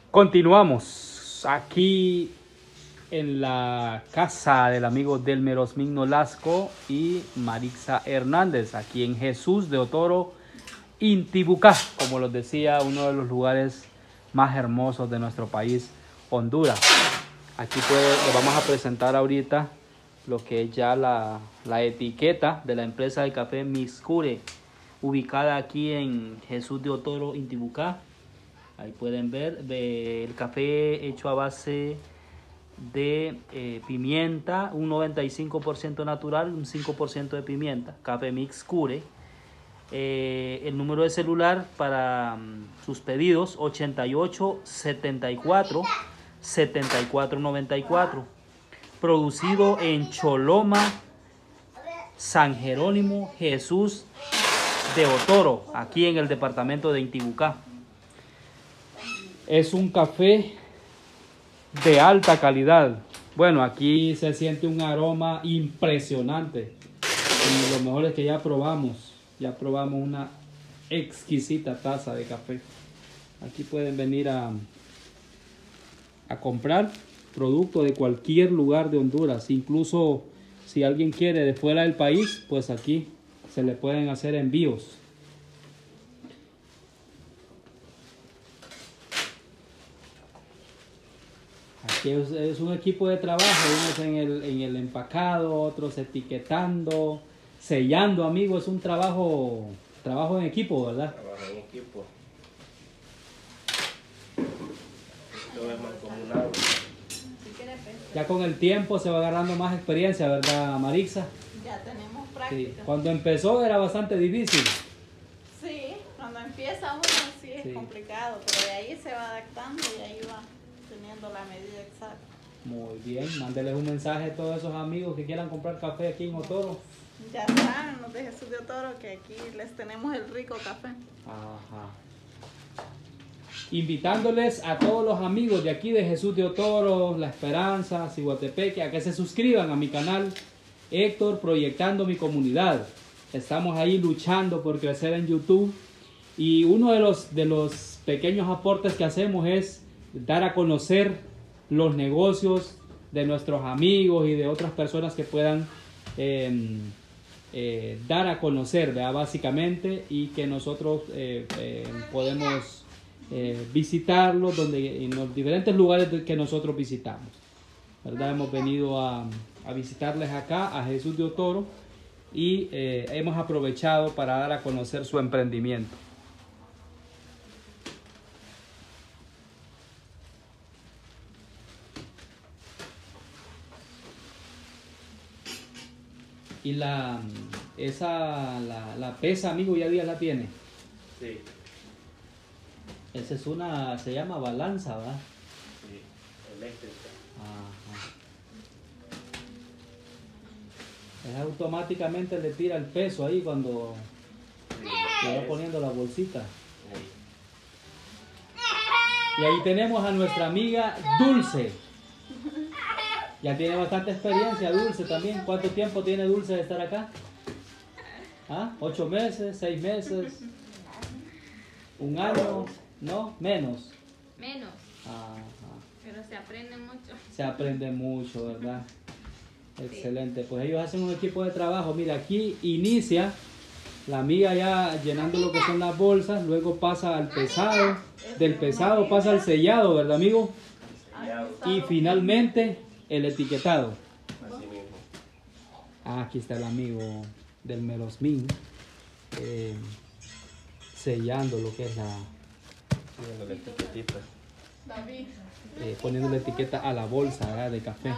Continuamos aquí en la casa del amigo Delmer Osmin Nolasco y Marixa Hernández, aquí en Jesús de Otoro, Intibucá, como los decía, uno de los lugares más hermosos de nuestro país, Honduras. Aquí les vamos a presentar ahorita lo que es ya la etiqueta de la empresa de café Mixcure, ubicada aquí en Jesús de Otoro, Intibucá. Ahí pueden ver el café hecho a base de pimienta, un 95% natural, un 5% de pimienta, café Mixcure. El número de celular para sus pedidos 88 74 74 94, producido en Choloma, San Jerónimo, Jesús de Otoro, aquí en el departamento de Intibucá. Es un café de alta calidad. Bueno, aquí se siente un aroma impresionante y lo mejor es que ya probamos una exquisita taza de café. Aquí pueden venir a comprar productos de cualquier lugar de Honduras. Incluso si alguien quiere de fuera del país, pues aquí se le pueden hacer envíos. Aquí es un equipo de trabajo, unos en el empacado, otros etiquetando, sellando, amigos. Es un trabajo en equipo, ¿verdad? Trabajo en equipo. Esto es mancomunado. Ya con el tiempo se va agarrando más experiencia, ¿verdad, Marixa? Ya tenemos práctica. Sí. Cuando empezó era bastante difícil. Sí, cuando empieza uno sí es complicado, pero de ahí se va adaptando y ahí va teniendo la medida exacta. Muy bien, mándeles un mensaje a todos esos amigos que quieran comprar café aquí en Otoro. Ya saben los de Jesús de Otoro que aquí les tenemos el rico café. Ajá. Invitándoles a todos los amigos de aquí de Jesús de Otoro, La Esperanza, Ciguatepeque, a que se suscriban a mi canal Héctor Proyectando Mi Comunidad. Estamos ahí luchando por crecer en YouTube y uno de los pequeños aportes que hacemos es dar a conocer los negocios de nuestros amigos y de otras personas que puedan dar a conocer, ¿verdad? Básicamente, y que nosotros podemos visitarlos en los diferentes lugares que nosotros visitamos, ¿verdad? Hemos venido a visitarles acá a Jesús de Otoro y hemos aprovechado para dar a conocer su emprendimiento. Y la pesa, amigo, ya día la tiene. Sí. Esa es se llama balanza, ¿verdad? Sí, eléctrica. Ajá. Es automáticamente le tira el peso ahí cuando le va poniendo la bolsita. Sí. Y ahí tenemos a nuestra amiga Dulce. Ya tiene bastante experiencia Dulce también. ¿Cuánto tiempo tiene Dulce de estar acá? ¿Ah? ¿8 meses? ¿6 meses? ¿Un año? ¿No? ¿Menos? Menos. Ajá. Pero se aprende mucho. Se aprende mucho, ¿verdad? Excelente. Pues ellos hacen un equipo de trabajo. Mira, aquí inicia la amiga ya llenando lo que son las bolsas, luego pasa al pesado, del pesado pasa al sellado, ¿verdad, amigo? Y finalmente el etiquetado. Así mismo. Aquí está el amigo del Melosmin, sellando lo que es Viendo la etiquetita. David. poniendo la etiqueta a la bolsa, ¿verdad? De café.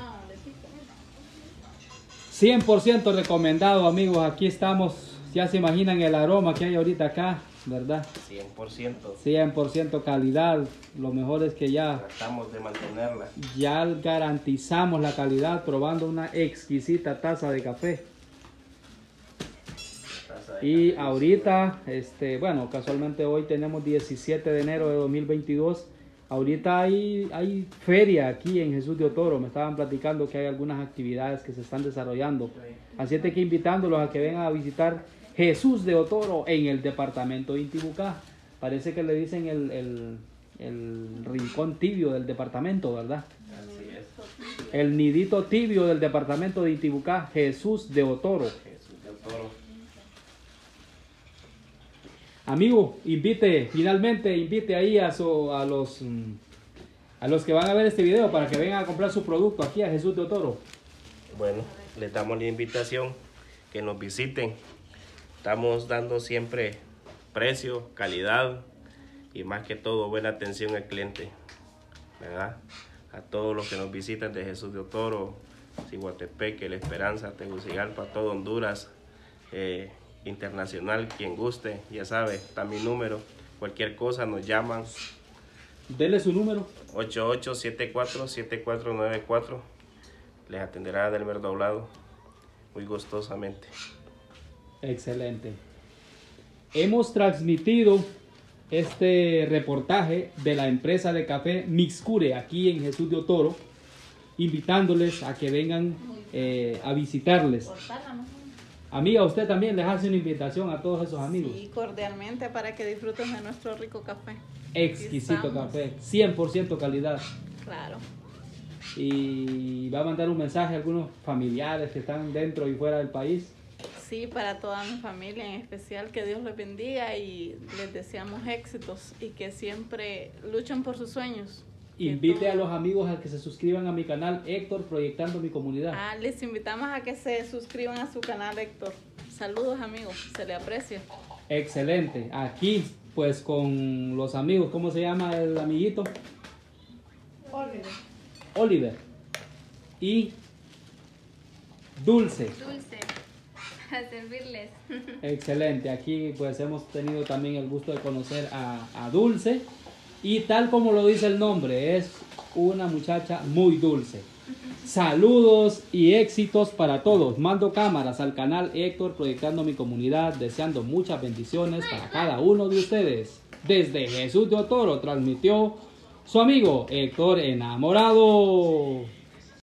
100% recomendado, amigos. Aquí estamos, ya se imaginan el aroma que hay ahorita acá, ¿verdad? 100%. 100% calidad. Lo mejor es que ya Tratamos de mantenerla. garantizamos la calidad probando una exquisita taza de café. Y ahorita, bueno, casualmente hoy tenemos 17 de enero de 2022. Ahorita hay feria aquí en Jesús de Otoro. Me estaban platicando que hay algunas actividades que se están desarrollando. Así es que invitándolos a que vengan a visitar Jesús de Otoro en el departamento de Intibucá. Parece que le dicen el rincón tibio del departamento, ¿verdad? Así es. El nidito tibio del departamento de Intibucá, Jesús de Otoro. Jesús de Otoro. Amigo, finalmente invite ahí a los que van a ver este video para que vengan a comprar su producto aquí a Jesús de Otoro. Bueno, les damos la invitación que nos visiten. Estamos dando siempre precio, calidad y más que todo buena atención al cliente, ¿verdad? A todos los que nos visitan de Jesús de Otoro, Ciguatepeque, La Esperanza, Tegucigalpa, todo Honduras, internacional, quien guste, ya sabe, está mi número. Cualquier cosa nos llaman. Dele su número. 8874-7494. Les atenderá Delmer Doblado muy gustosamente. Excelente. Hemos transmitido este reportaje de la empresa de café Mixcure aquí en Jesús de Otoro, invitándoles a que vengan a visitarles. Amiga, usted también les hace una invitación a todos esos amigos. Sí, cordialmente, para que disfruten de nuestro rico café. Exquisito café, 100% calidad. Claro. Y va a mandar un mensaje a algunos familiares que están dentro y fuera del país. Sí, para toda mi familia en especial, que Dios les bendiga y les deseamos éxitos y que siempre luchen por sus sueños. Invite a los amigos a que se suscriban a mi canal Héctor Proyectando Mi Comunidad. Les invitamos a que se suscriban a su canal, Héctor. Saludos, amigos, se le aprecia. Excelente. Aquí, pues con los amigos, ¿cómo se llama el amiguito? Oliver. Y Dulce. Dulce. A servirles. Excelente. Aquí pues hemos tenido también el gusto de conocer a Dulce. Y tal como lo dice el nombre, es una muchacha muy dulce. Saludos y éxitos para todos. Mando cámaras al canal Héctor Proyectando Mi Comunidad, deseando muchas bendiciones para cada uno de ustedes. Desde Jesús de Otoro transmitió su amigo Héctor Enamorado.